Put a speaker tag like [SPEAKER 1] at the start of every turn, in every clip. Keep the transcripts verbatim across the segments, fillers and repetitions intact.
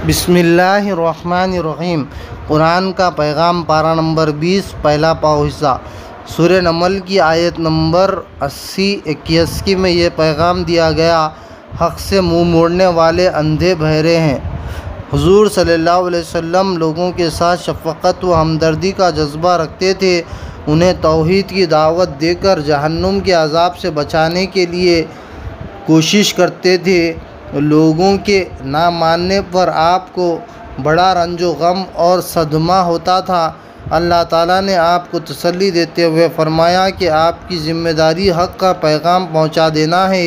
[SPEAKER 1] بسم اللہ الرحمن الرحیم۔ قرآن کا پیغام پارہ نمبر بیس، پہلا پاؤ حصہ، سورہ نمل کی آیت نمبر اسی اکیاسی میں یہ پیغام دیا گیا: حق سے منہ موڑنے والے اندھے بہرے ہیں۔ حضور صلی اللہ علیہ وسلم لوگوں کے ساتھ شفقت و ہمدردی کا جذبہ رکھتے تھے، انہیں توحید کی دعوت دے کر جہنم کے عذاب سے بچانے کے لیے کوشش کرتے تھے۔ لوگوں کے نہ ماننے پر آپ کو بڑا رنج و غم اور صدمہ ہوتا تھا۔ اللہ تعالیٰ نے آپ کو تسلی دیتے ہوئے فرمایا کہ آپ کی ذمہ داری حق کا پیغام پہنچا دینا ہے۔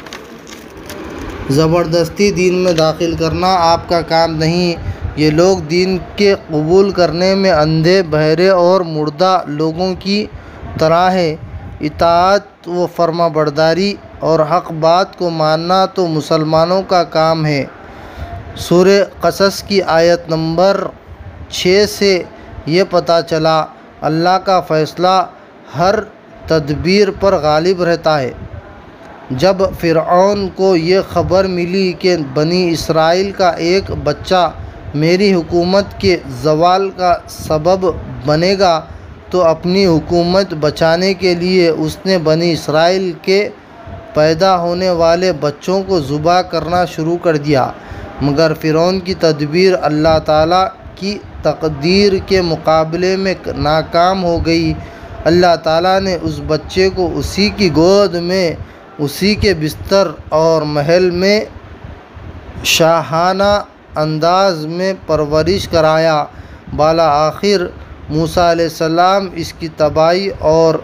[SPEAKER 1] زبردستی دین میں داخل کرنا آپ کا کام نہیں۔ یہ لوگ دین کے قبول کرنے میں اندھے، بہرے اور مردہ لوگوں کی طرح ہیں۔ اطاعت و فرما برداری اور حق بات کو ماننا تو مسلمانوں کا کام ہے۔ سورہ قصص کی آیت نمبر چھ سے یہ پتہ چلا، اللہ کا فیصلہ ہر تدبیر پر غالب رہتا ہے۔ جب فرعون کو یہ خبر ملی کہ بنی اسرائیل کا ایک بچہ میری حکومت کے زوال کا سبب بنے گا، تو اپنی حکومت بچانے کے لیے اس نے بنی اسرائیل کے پیدا ہونے والے بچوں کو ذبح کرنا شروع کر دیا، مگر فرعون کی تدبیر اللہ تعالیٰ کی تقدیر کے مقابلے میں ناکام ہو گئی۔ اللہ تعالیٰ نے اس بچے کو اسی کی گود میں، اسی کے بستر اور محل میں شاہانہ انداز میں پرورش کرایا۔ بالآخر موسیٰ علیہ السلام اس کی تباہی اور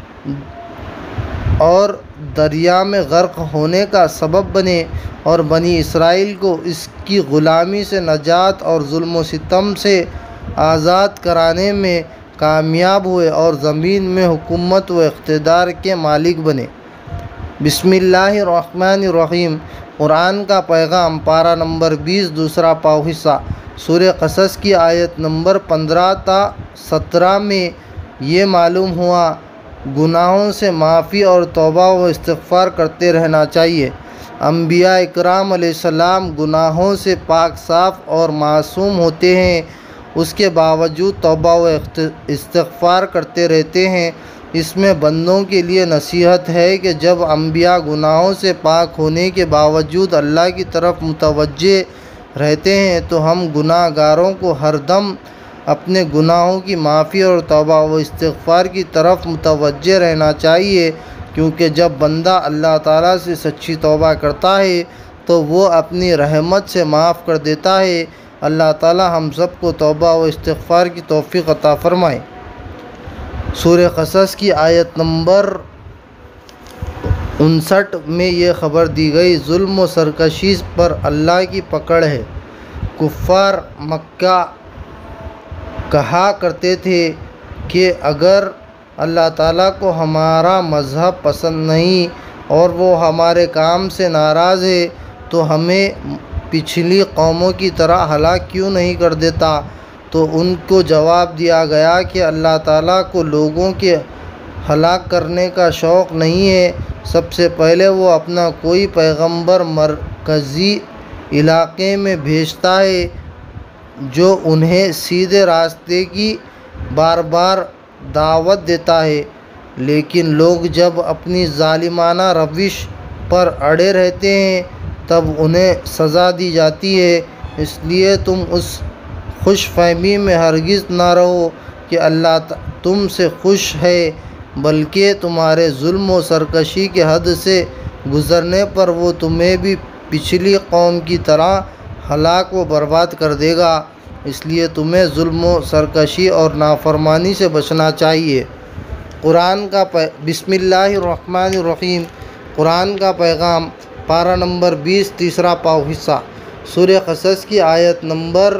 [SPEAKER 1] اور دریا میں غرق ہونے کا سبب بنے، اور بنی اسرائیل کو اس کی غلامی سے نجات اور ظلم و ستم سے آزاد کرانے میں کامیاب ہوئے اور زمین میں حکومت و اقتدار کے مالک بنے۔ بسم اللہ الرحمن الرحیم۔ قرآن کا پیغام پارہ نمبر بیس، دوسرا پاؤ حصہ، سورہ قصص کی آیت نمبر پندرہ تا سترہ میں یہ معلوم ہوا، گناہوں سے معافی اور توبہ و استغفار کرتے رہنا چاہیے۔ انبیاء اکرام علیہ السلام گناہوں سے پاک صاف اور معصوم ہوتے ہیں، اس کے باوجود توبہ و استغفار کرتے رہتے ہیں۔ اس میں بندوں کے لیے نصیحت ہے کہ جب انبیاء گناہوں سے پاک ہونے کے باوجود اللہ کی طرف متوجہ رہتے ہیں تو ہم گناہ گاروں کو ہر دم اپنے گناہوں کی معافی اور توبہ و استغفار کی طرف متوجہ رہنا چاہیے، کیونکہ جب بندہ اللہ تعالیٰ سے سچی توبہ کرتا ہے تو وہ اپنی رحمت سے معاف کر دیتا ہے۔ اللہ تعالیٰ ہم سب کو توبہ و استغفار کی توفیق عطا فرمائے۔ سورہ قصص کی آیت نمبر انسٹھ میں یہ خبر دی گئی، ظلم و سرکشی پر اللہ کی پکڑ ہے۔ کفار مکہ کہا کرتے تھے کہ اگر اللہ تعالیٰ کو ہمارا مذہب پسند نہیں اور وہ ہمارے کام سے ناراض ہے تو ہمیں پچھلی قوموں کی طرح ہلاک کیوں نہیں کر دیتا؟ تو ان کو جواب دیا گیا کہ اللہ تعالیٰ کو لوگوں کے ہلاک کرنے کا شوق نہیں ہے۔ سب سے پہلے وہ اپنا کوئی پیغمبر مرکزی علاقے میں بھیجتا ہے جو انہیں سیدھے راستے کی بار بار دعوت دیتا ہے، لیکن لوگ جب اپنی ظالمانہ روش پر اڑے رہتے ہیں تب انہیں سزا دی جاتی ہے۔ اس لیے تم اس خوش فہمی میں ہرگز نہ رہو کہ اللہ تم سے خوش ہے، بلکہ تمہارے ظلم و سرکشی کے حد سے گزرنے پر وہ تمہیں بھی پچھلی قوم کی طرح ہلاک و برباد کر دے گا۔ اس لیے تمہیں ظلم و سرکشی اور نافرمانی سے بچنا چاہیے۔ قرآن کا پی... بسم اللہ الرحمن الرحیم۔ قرآن کا پیغام پارہ نمبر بیس، تیسرا پاؤ حصہ، سورہ قصص کی آیت نمبر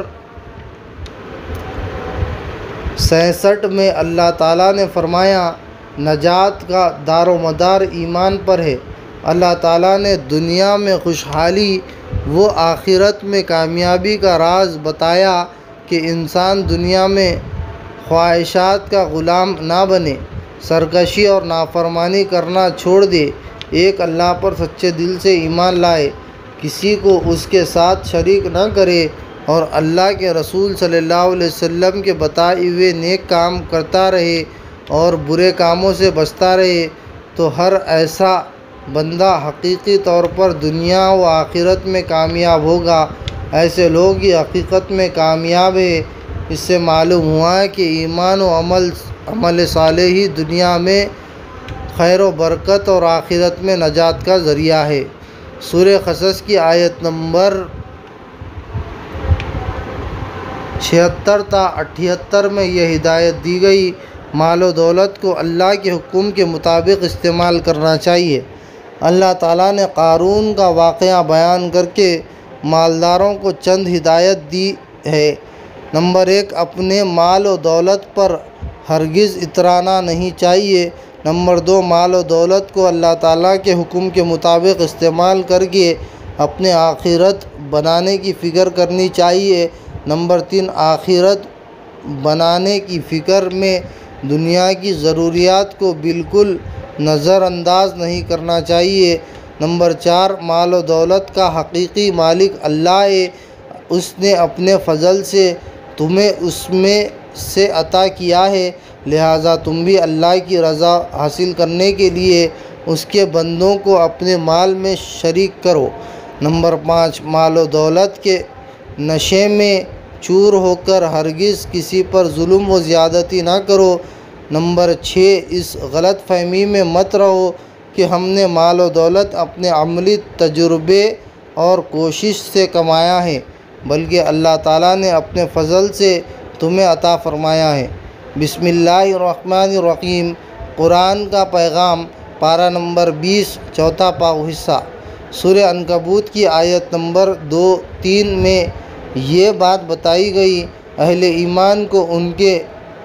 [SPEAKER 1] سینسٹھ میں اللہ تعالیٰ نے فرمایا، نجات کا دار و مدار ایمان پر ہے۔ اللہ تعالیٰ نے دنیا میں خوشحالی و آخرت میں کامیابی کا راز بتایا کہ انسان دنیا میں خواہشات کا غلام نہ بنے، سرکشی اور نافرمانی کرنا چھوڑ دے، ایک اللہ پر سچے دل سے ایمان لائے، کسی کو اس کے ساتھ شریک نہ کرے اور اللہ کے رسول صلی اللہ علیہ وسلم کے بتائے ہوئے نیک کام کرتا رہے اور برے کاموں سے بچتا رہے تو ہر ایسا بندہ حقیقی طور پر دنیا و آخرت میں کامیاب ہوگا۔ ایسے لوگ ہی حقیقت میں کامیاب ہیں۔ اس سے معلوم ہوا ہے کہ ایمان و عمل عمل صالح ہی دنیا میں خیر و برکت اور آخرت میں نجات کا ذریعہ ہے۔ سورہ قصص کی آیت نمبر چھہتر تا اٹھہتر میں یہ ہدایت دی گئی، مال و دولت کو اللہ کے حکم کے مطابق استعمال کرنا چاہیے۔ اللہ تعالیٰ نے قارون کا واقعہ بیان کر کے مالداروں کو چند ہدایت دی ہے۔ نمبر ایک، اپنے مال و دولت پر ہرگز اترانا نہیں چاہیے۔ نمبر دو، مال و دولت کو اللہ تعالیٰ کے حکم کے مطابق استعمال کر کے اپنے آخرت بنانے کی فکر کرنی چاہیے۔ نمبر تین، آخرت بنانے کی فکر میں دنیا کی ضروریات کو بالکل نظر انداز نہیں کرنا چاہیے۔ نمبر چار، مال و دولت کا حقیقی مالک اللہ ہے، اس نے اپنے فضل سے تمہیں اس میں سے عطا کیا ہے، لہٰذا تم بھی اللہ کی رضا حاصل کرنے کے لیے اس کے بندوں کو اپنے مال میں شریک کرو۔ نمبر پانچ، مال و دولت کے نشے میں چور ہو کر ہرگز کسی پر ظلم و زیادتی نہ کرو۔ نمبر چھ، اس غلط فہمی میں مت رہو کہ ہم نے مال و دولت اپنے عملی تجربے اور کوشش سے کمایا ہے، بلکہ اللہ تعالیٰ نے اپنے فضل سے تمہیں عطا فرمایا ہے۔ بسم اللہ الرحمن الرحیم۔ قرآن کا پیغام، پارہ نمبر بیس، چوتھا پاؤ حصہ۔ سورہ عنکبوت کی آیت نمبر دو تین میں یہ بات بتائی گئی، اہل ایمان کو ان کے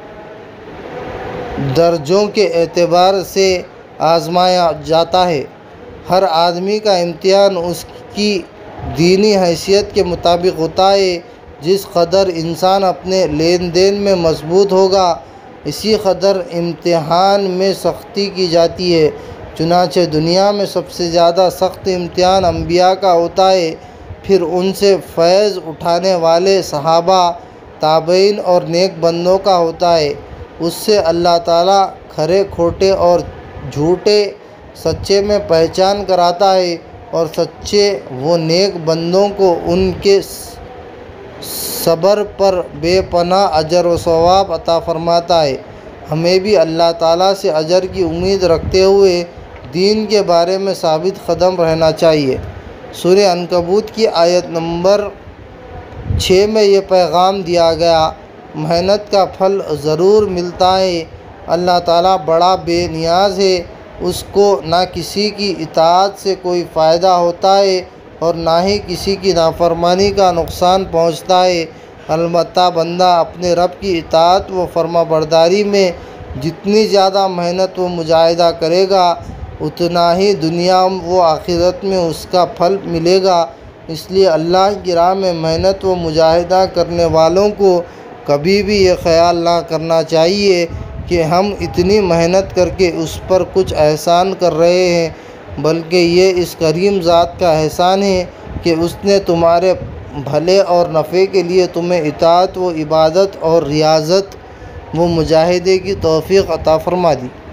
[SPEAKER 1] درجوں کے اعتبار سے آزمایا جاتا ہے۔ ہر آدمی کا امتحان اس کی دینی حیثیت کے مطابق ہوتا ہے۔ جس قدر انسان اپنے لین دین میں مضبوط ہوگا، اسی قدر امتحان میں سختی کی جاتی ہے۔ چنانچہ دنیا میں سب سے زیادہ سخت امتحان انبیاء کا ہوتا ہے، پھر ان سے فیض اٹھانے والے صحابہ، تابعین اور نیک بندوں کا ہوتا ہے۔ اس سے اللہ تعالیٰ کھرے کھوٹے اور جھوٹے سچے میں پہچان کراتا ہے، اور سچے و نیک بندوں کو ان کے صبر پر بے پناہ اجر و ثواب عطا فرماتا ہے۔ ہمیں بھی اللہ تعالیٰ سے اجر کی امید رکھتے ہوئے دین کے بارے میں ثابت قدم رہنا چاہیے۔ سورہ عنکبوت کی آیت نمبر چھ میں یہ پیغام دیا گیا، محنت کا پھل ضرور ملتا ہے۔ اللہ تعالیٰ بڑا بے نیاز ہے، اس کو نہ کسی کی اطاعت سے کوئی فائدہ ہوتا ہے اور نہ ہی کسی کی نافرمانی کا نقصان پہنچتا ہے۔ البتہ بندہ اپنے رب کی اطاعت و فرما برداری میں جتنی زیادہ محنت و مجاہدہ کرے گا، اتنا ہی دنیا و آخرت میں اس کا پھل ملے گا۔ اس لیے اللہ کی راہ میں محنت و مجاہدہ کرنے والوں کو کبھی بھی یہ خیال نہ کرنا چاہیے کہ ہم اتنی محنت کر کے اس پر کچھ احسان کر رہے ہیں، بلکہ یہ اس کریم ذات کا احسان ہے کہ اس نے تمہارے بھلے اور نفع کے لیے تمہیں اطاعت و عبادت اور ریاضت و مجاہدے کی توفیق عطا فرما دی۔